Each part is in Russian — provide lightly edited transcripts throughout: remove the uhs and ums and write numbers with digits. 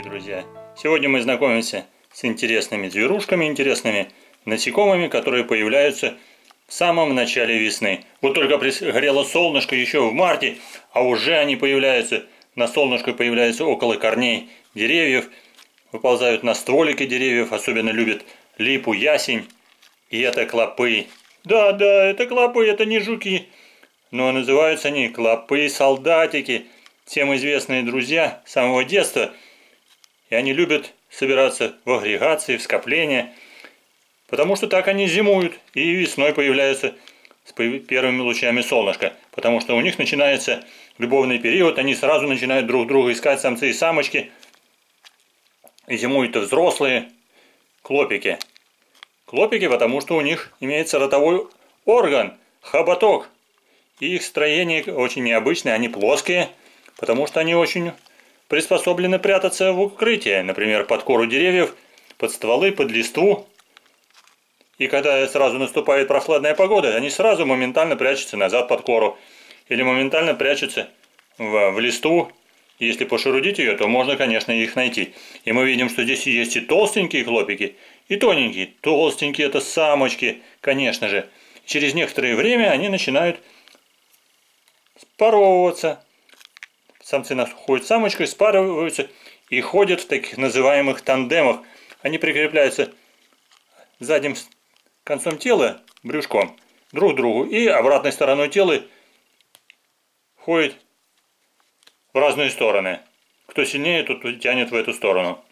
друзья! Сегодня мы знакомимся с интересными зверушками, интересными насекомыми, которые появляются в самом начале весны. Вот только пригорело солнышко еще в марте, а уже они появляются, на солнышко появляются около корней деревьев, выползают на стволики деревьев, особенно любят липу, ясень, и это клопы. Да, это клопы, это не жуки, но называются они клопы-солдатики, всем известные друзья с самого детства. И они любят собираться в агрегации, в скопления, потому что так они зимуют и весной появляются с первыми лучами солнышка, потому что у них начинается любовный период, они сразу начинают друг друга искать, самцы и самочки, и зимуют взрослые клопики. Клопики, потому что у них имеется ротовой орган, хоботок, и их строение очень необычное, они плоские, потому что они очень приспособлены прятаться в укрытие, например, под кору деревьев, под стволы, под листву. И когда сразу наступает прохладная погода, они сразу моментально прячутся назад под кору. Или моментально прячутся в листву. Если пошерудить ее, то можно, конечно, их найти. И мы видим, что здесь есть и толстенькие клопики, и тоненькие. Толстенькие – это самочки, конечно же. Через некоторое время они начинают спаровываться. Самцы находят самочкой, спариваются и ходят в таких называемых тандемах. Они прикрепляются задним концом тела, брюшком, друг к другу, и обратной стороной тела ходят в разные стороны. Кто сильнее, тот тянет в эту сторону.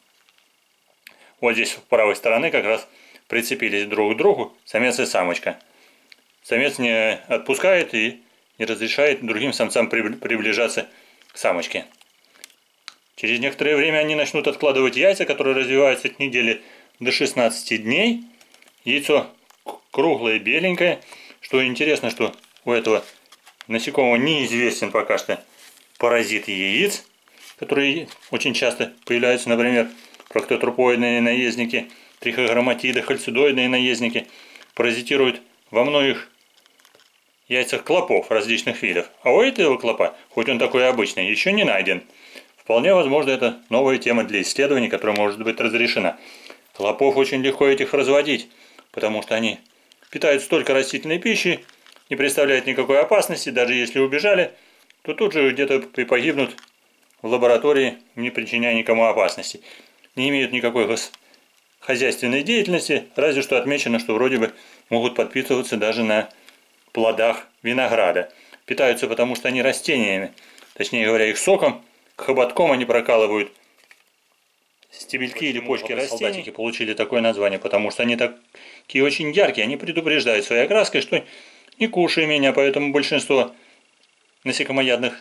Вот здесь с правой стороны как раз прицепились друг к другу самец и самочка. Самец не отпускает и не разрешает другим самцам приближаться к самочке. Через некоторое время они начнут откладывать яйца, которые развиваются от недели до 16 дней. Яйцо круглое, беленькое. Что интересно, что у этого насекомого неизвестен пока что паразит яиц, которые очень часто появляются, например, проктотрупоидные наездники, трихограмматиды, хальцидоидные наездники, паразитируют во многих яйцах клопов различных видов. А у этого клопа, хоть он такой обычный, еще не найден. Вполне возможно, это новая тема для исследований, которая может быть разрешена. Клопов очень легко этих разводить, потому что они питают столько растительной пищи, не представляют никакой опасности, даже если убежали, то тут же где-то погибнут в лаборатории, не причиняя никому опасности. Не имеют никакой хозяйственной деятельности, разве что отмечено, что вроде бы могут подпитываться даже на плодах винограда. Питаются, потому что они растениями, точнее говоря, их соком, к хоботкам они прокалывают стебельки или почки растений. Солдатики получили такое название, потому что они такие очень яркие, они предупреждают своей окраской, что не кушай меня, поэтому большинство насекомоядных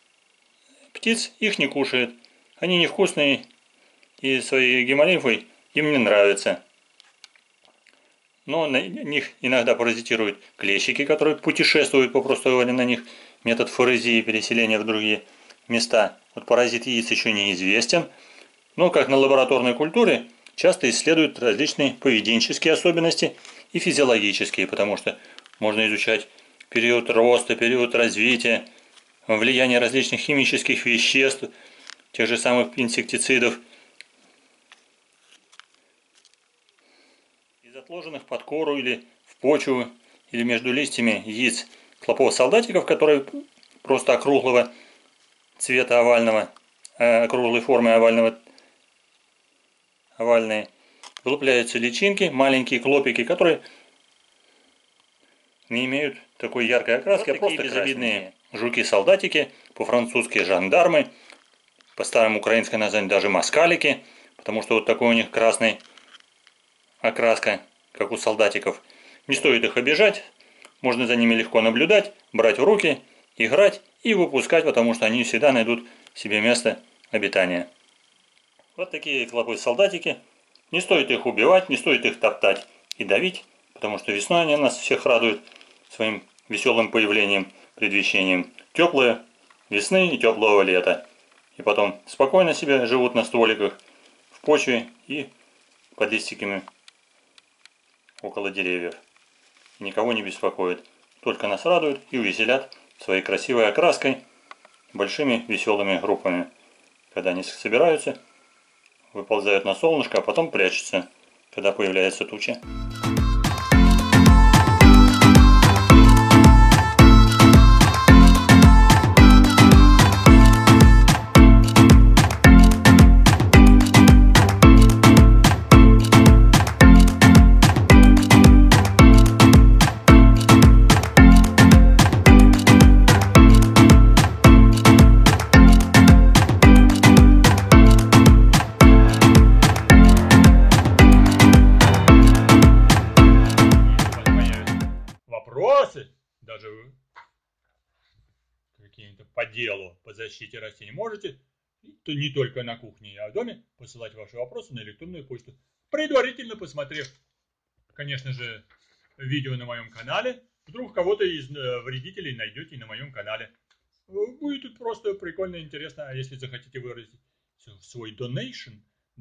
птиц их не кушает. Они невкусные и своей гемолимфой им не нравятся. Но на них иногда паразитируют клещики, которые путешествуют, попросту говоря, на них. Метод форезии, переселения в другие места. Вот паразит яиц еще неизвестен. Но, как на лабораторной культуре, часто исследуют различные поведенческие особенности и физиологические, потому что можно изучать период роста, период развития, влияние различных химических веществ, тех же самых инсектицидов. Из отложенных под кору или в почву, или между листьями яиц клопов-солдатиков, которые просто округлого цвета овального, округлой формы овальные, вылупляются личинки, маленькие клопики, которые не имеют такой яркой окраски, а просто безобидные жуки-солдатики, по-французски жандармы, по старому украинской названию даже москалики, потому что вот такой у них красный окраска, как у солдатиков. Не стоит их обижать, можно за ними легко наблюдать, брать в руки, играть и выпускать, потому что они всегда найдут себе место обитания. Вот такие клопы-солдатики. Не стоит их убивать, не стоит их топтать и давить, потому что весной они нас всех радуют своим веселым появлением, предвещением теплой весны и теплого лета. И потом спокойно себе живут на стволиках, в почве и под листиками около деревьев. Никого не беспокоит. Только нас радуют и увеселят своей красивой окраской большими веселыми группами. Когда они собираются выползают на солнышко, а потом прячутся, когда появляется туча. Вопросы, даже какие-то по делу, по защите растений, можете не только на кухне, а в доме посылать ваши вопросы на электронную почту, предварительно посмотрев, конечно же, видео на моем канале. Вдруг кого-то из вредителей найдете на моем канале. Будет просто прикольно и интересно. А если захотите выразить свой donation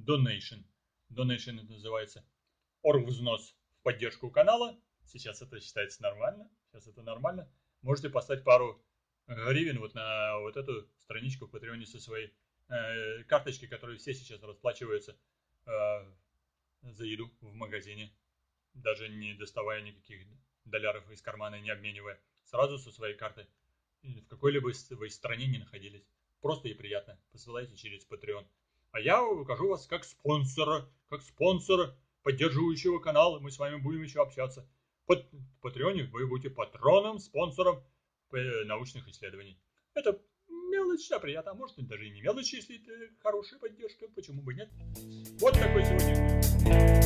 это называется оргвзнос в поддержку канала. Сейчас это считается нормально. Сейчас это нормально. Можете послать пару гривен вот на вот эту страничку в Патреоне со своей карточки, которые все сейчас расплачиваются за еду в магазине, даже не доставая никаких долларов из кармана, не обменивая, сразу со своей карты, в какой-либо вы стране не находились. Просто и приятно. Посылайте через Patreon. А я укажу вас как спонсора поддерживающего канала. Мы с вами будем еще общаться. Под Патреоне вы будете патроном, спонсором научных исследований. Это мелочь, а приятно. А может даже и не мелочь, если это хорошая поддержка. Почему бы нет? Вот такой сегодня.